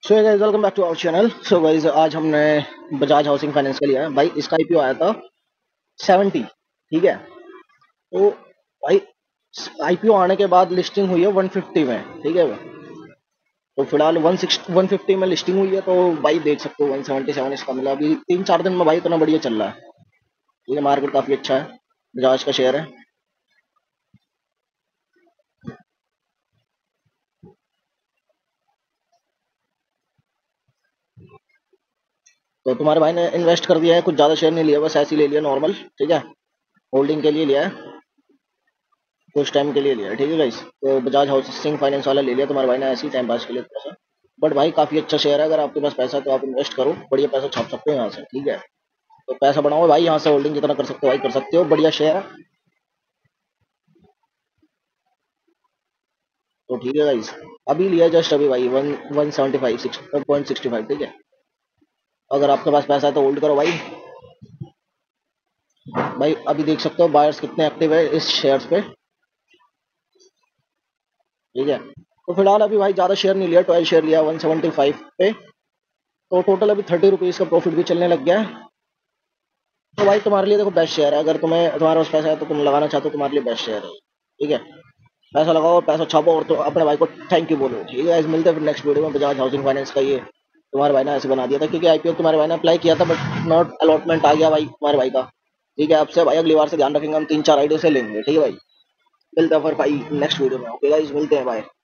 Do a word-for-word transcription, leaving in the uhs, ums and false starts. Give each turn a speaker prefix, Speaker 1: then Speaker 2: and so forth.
Speaker 1: So guys welcome back to our channel. So guys आज हमने Bajaj housing finance का लिया है भाई। इसका आईपीओ आया था सेवेंटी। ठीक है। तो भाई आईपीओ आने के बाद लिस्टिंग हुई है वन फिफ्टी में। ठीक है। तो फिलहाल वन सिक्सटी वन फिफ्टी में लिस्टिंग हुई है। तो भाई देख सकते हो वन सेवेंटी सेवन इसका मिला अभी तीन चार दिन में। भाई इतना बढ़िया चल रहा है। ठीक है। मार्केट काफी अच्छा है। बजाज का शेयर है। तो तुम्हारे भाई ने इन्वेस्ट कर दिया है, कुछ ज्यादा शेयर नहीं लिया, बस ऐसे ही ले लिया नॉर्मल। ठीक है। होल्डिंग के लिए लिया है, कुछ टाइम के लिए लिया। ठीक है गाइस। तो बजाज हाउसिंग फाइनेंस वाला ले लिया तुम्हारे भाई ने ऐसे ही टाइम पास के लिए थोड़ा सा। बट भाई काफी अच्छा शेयर है। अगर आपके पास पैसा है तो आप इन्वेस्ट करो, बढ़िया पैसा छाप सकते हो यहाँ से। ठीक है। तो पैसा बनाओ भाई यहाँ से, होल्डिंग जितना कर सकते हो भाई कर सकते हो, बढ़िया शेयर है। तो ठीक है गाइस। अभी लिया जस्ट अभी भाई one one seventy five six point sixty five. ठीक है। अगर आपके पास पैसा है तो होल्ड करो भाई। भाई अभी देख सकते हो बायर्स कितने एक्टिव है इस शेयर्स पे। ठीक है। तो फिलहाल अभी भाई ज्यादा शेयर नहीं लिया, ट्वेल्व शेयर लिया वन सेवेंटी फाइव पे। तो टोटल अभी थर्टी रुपीज का प्रॉफिट भी चलने लग गया है। तो भाई तुम्हारे लिए देखो बेस्ट शेयर है। अगर तुम्हें तुम्हारे पास पैसा है तो तुम लगाना चाहते हो, तुम्हारे लिए बेस्ट शेयर है। ठीक है। पैसा लगाओ और पैसा छापो और तो अपने भाई को थैंक यू बोलो। ठीक है। मिलते हैं फिर नेक्स्ट वीडियो में। बजाज हाउसिंग फाइनेंस का ये तुम्हारे भाई ने ऐसे बना दिया था क्योंकि आईपीओ तुम्हारे भाई ने अप्लाई किया था बट नॉट अलॉटमेंट आ गया भाई तुम्हारे भाई का। ठीक है। आपसे भाई अगली बार से ध्यान रखेंगे, हम तीन चार आईडिया से लेंगे। ठीक है भाई। मिलते हैं फिर भाई नेक्स्ट वीडियो में। ओके गाइस, मिलते हैं, बाय।